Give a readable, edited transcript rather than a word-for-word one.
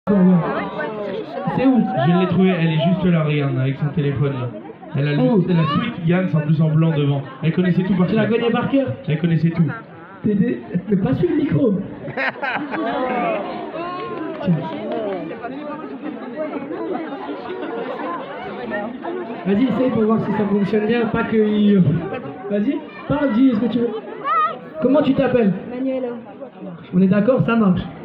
C'est où? Je l'ai trouvée, elle est juste là, regarde, avec son téléphone là. Elle a la suite Yann en plus en blanc devant. Elle connaissait tout par Tu cœur. la connais par cœur? Elle connaissait tout. Mais pas sur le micro. Vas-y, essaye pour voir si ça fonctionne bien, pas que... Vas-y, parle, dis ce que tu veux. Comment tu t'appelles? Manuela. On est d'accord, ça marche.